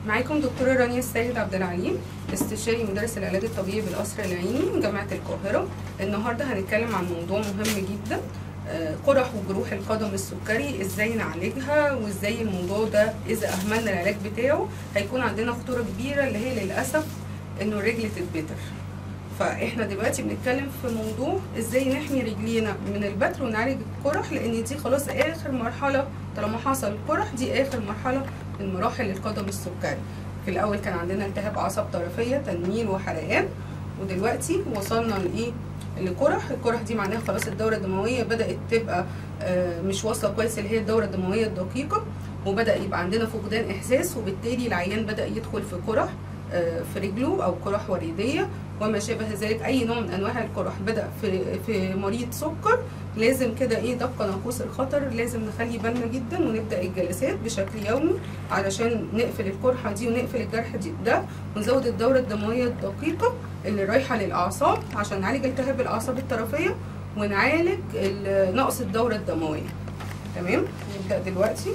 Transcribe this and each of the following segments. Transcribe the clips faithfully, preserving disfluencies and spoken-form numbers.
معاكم دكتورة رانيا السيد عبد العليم، استشاري مدرس العلاج الطبيعي بالقصر العيني من جامعة القاهرة. النهارده هنتكلم عن موضوع مهم جدا، قرح وجروح القدم السكري، ازاي نعالجها وازاي الموضوع ده اذا اهملنا العلاج بتاعه هيكون عندنا خطورة كبيرة اللي هي للاسف انه الرجل تتبتر. فاحنا دلوقتي بنتكلم في موضوع ازاي نحمي رجلينا من البتر ونعالج القرح، لان دي خلاص اخر مرحلة. طالما حصل قرح دي اخر مرحلة من مراحل القدم السكري. في الاول كان عندنا التهاب اعصاب طرفيه، تنميل وحرقان، ودلوقتي وصلنا لايه؟ لقرح. القرح دي معناها خلاص الدوره الدمويه بدات تبقى مش واصله كويس، اللي هي الدوره الدمويه الدقيقه، وبدا يبقى عندنا فقدان احساس، وبالتالي العيان بدا يدخل في قرح في رجله او قرح وريديه وما شابه ذلك. اي نوع من انواع القرح بدا في في مريض سكر لازم كده ايه دق ناقوس الخطر، لازم نخلي بالنا جدا ونبدا الجلسات بشكل يومي علشان نقفل القرحه دي ونقفل الجرح دي ده، ونزود الدوره الدمويه الدقيقه اللي رايحه للاعصاب عشان نعالج التهاب الاعصاب الطرفيه ونعالج نقص الدوره الدمويه. تمام، نبدا دلوقتي.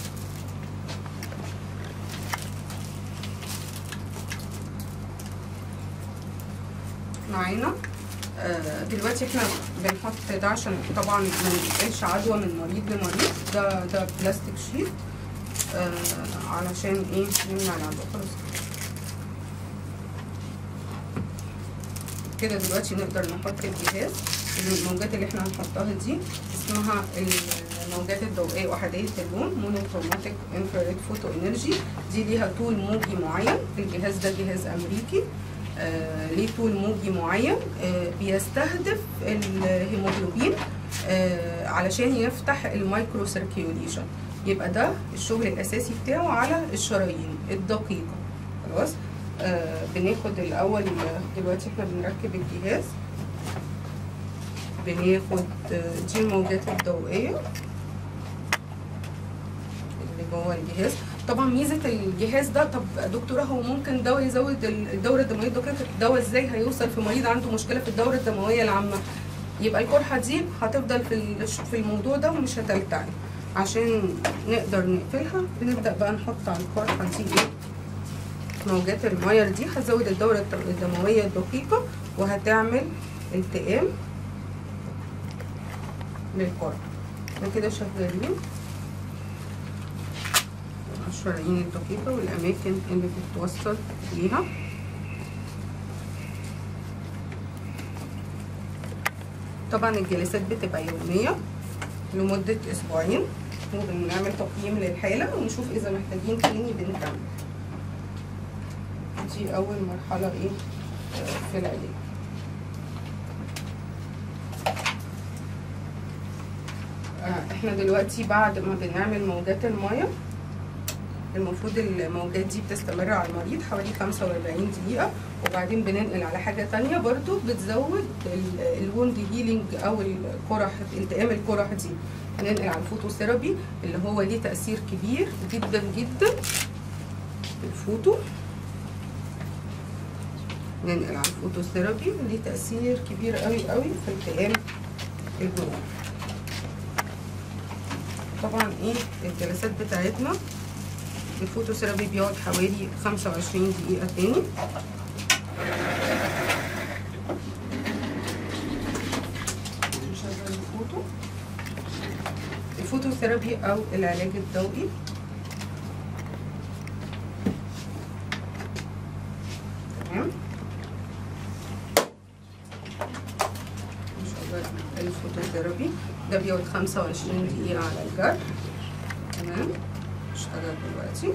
معانا دلوقتي احنا بنحط ده عشان طبعا ما ننقلش عدوى من مريض لمريض. ده ده بلاستيك شيت آه علشان ايه نمنع العدوى. خلاص كده دلوقتي نقدر نحط الجهاز. الموجات اللي احنا هنحطها دي اسمها الموجات الضوئيه احاديه اللون، مونوكروماتيك انفراريد فوتو انرجي. دي ليها طول موجي معين. الجهاز ده جهاز امريكي آه ليه طول موجي معين، آه بيستهدف الهيموجلوبين آه علشان يفتح المايكرو سيركيوليشن. يبقى ده الشغل الاساسي بتاعه على الشرايين الدقيقه. خلاص آه بناخد الاول دلوقتي احنا بنركب الجهاز، بناخد دي الموجات الضوئيه اللي جوه الجهاز. طبعا ميزه الجهاز ده، طب دكتوره هو ممكن دواء يزود الدوره الدمويه الدقيقه؟ الدواء ازاي هيوصل في مريض عنده مشكله في الدوره الدمويه العامه؟ يبقى القرحه دي هتفضل في في الموضوع ده ومش هتلتعب. عشان نقدر نقفلها بنبدا بقى نحط على القرحه دي ايه؟ موجات الماير دي هتزود الدوره الدمويه الدقيقه وهتعمل التئام للقرحه. احنا كده شغالين الشرايين الدقيقة والأماكن اللي بتتوصل ليها. طبعا الجلسات بتبقى يومية لمدة أسبوعين، وبنعمل تقييم للحالة ونشوف إذا محتاجين تاني بنكمل. دي أول مرحلة إيه في العلاج. احنا دلوقتي بعد ما بنعمل موجات المية، المفروض الموجات دي بتستمر على المريض حوالي خمسة وأربعين دقيقة، وبعدين بننقل على حاجة تانية برضو بتزود الوند هيلينج أو القرح، التئام القرح دي. هننقل على الفوتوثيرابي اللي هو ليه تأثير كبير جدا جدا. الفوتو ننقل على الفوتوثيرابي ليه تأثير كبير قوي قوي في التئام الجروح. طبعا ايه الجلسات بتاعتنا، الفوتوثيرابي بيقعد حوالي خمسة وعشرين دقيقة تاني. نشغل الفوتو. الفوتوثيرابي أو العلاج الضوئي تمام. نشغل الفوتوثيرابي ده بيقعد خمسة وعشرين دقيقة على الجرح. تمام، اشتغل دلوقتي.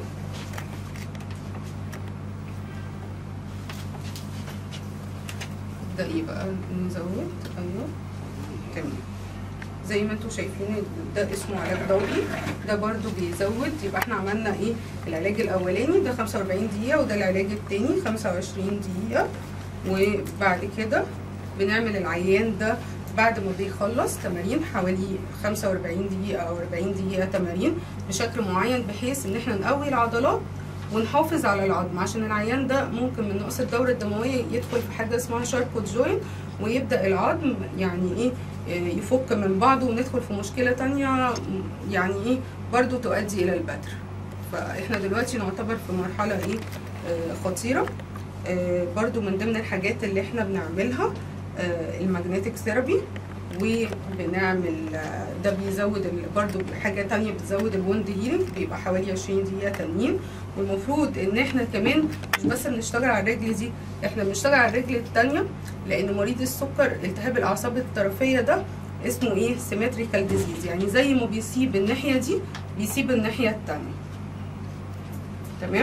ده ايه بقى؟ نزود. ايوه تمام، زي ما انتوا شايفين ده اسمه علاج ضوئي. ده برضو بيزود. يبقى احنا عملنا ايه؟ العلاج الاولاني ده خمسة وأربعين دقيقة، وده العلاج التاني خمسة وعشرين دقيقة. وبعد كده بنعمل العيان ده بعد ما بيخلص تمارين حوالي خمسة وأربعين دقيقة أو أربعين دقيقة تمارين بشكل معين، بحيث إن احنا نقوي العضلات ونحافظ على العظم، عشان العيان ده ممكن من نقص الدورة الدموية يدخل في حاجة اسمها شاركوت جوينت، ويبدأ العظم يعني إيه يفك من بعضه وندخل في مشكلة تانية يعني إيه برضو تؤدي إلى البتر. فاحنا دلوقتي نعتبر في مرحله ايه آه خطيره. آه برضو من ضمن الحاجات اللي احنا بنعملها آه الماجنتيك ثيرابي، وبنعمل آه ده بيزود برضو حاجه تانية بتزود الوند هيلينج، بيبقى حوالي عشرين دقيقه تانيين. والمفروض ان احنا كمان مش بس بنشتغل على الرجل دي، احنا بنشتغل على الرجل التانية، لان مريض السكر التهاب الاعصاب الطرفيه ده اسمه ايه سيمتريكال ديزيز، يعني زي ما بيسيب الناحيه دي بيسيب الناحيه التانية. تمام.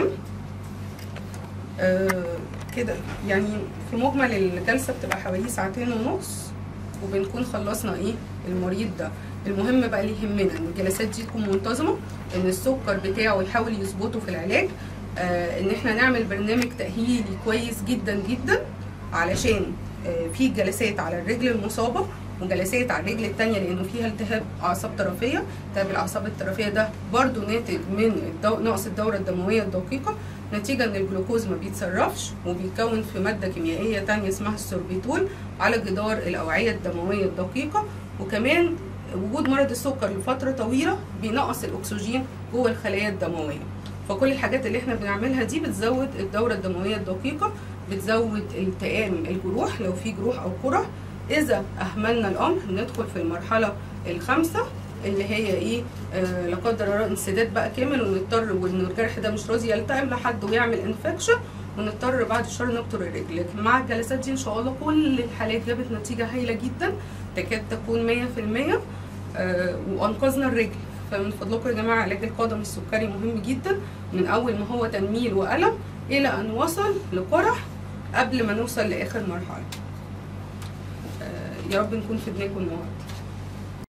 آه كده يعني في مجمل الجلسه بتبقى حوالي ساعتين ونص، وبنكون خلصنا ايه المريض ده. المهم بقى اللي يهمنا ان الجلسات دي تكون منتظمه، ان السكر بتاعه يحاول يظبطه في العلاج، آه ان احنا نعمل برنامج تاهيلي كويس جدا جدا، علشان آه في جلسات على الرجل المصابه وجلسات على الرجل الثانيه لانه فيها التهاب اعصاب طرفيه. التهاب الاعصاب الطرفيه ده برضو ناتج من الدو... نقص الدوره الدمويه الدقيقه، نتيجه ان الجلوكوز ما بيتصرفش وبيتكون في ماده كيميائيه ثانيه اسمها السوربيتول على جدار الاوعيه الدمويه الدقيقه. وكمان وجود مرض السكر لفتره طويله بينقص الاكسجين جوه الخلايا الدمويه. فكل الحاجات اللي احنا بنعملها دي بتزود الدوره الدمويه الدقيقه، بتزود التئام الجروح لو في جروح او قرح. اذا اهملنا الامر ندخل في المرحله الخامسه اللي هي ايه آه لا قدر الله انسداد بقى كامل، ونضطر وان الجرح ده مش راضي يلتئم لحد ويعمل انفكشن، ونضطر بعد الشهر نبتر الرجل. لكن مع الجلسات دي ان شاء الله كل الحالات جابت نتيجه هايله جدا تكاد تكون مية في المية، آه وانقذنا الرجل. فمن فضلكم يا جماعه علاج القدم السكري مهم جدا، من اول ما هو تنميل والم الى ان وصل لقرح قبل ما نوصل لاخر مرحله. يا رب نكون فدناكم النهارده.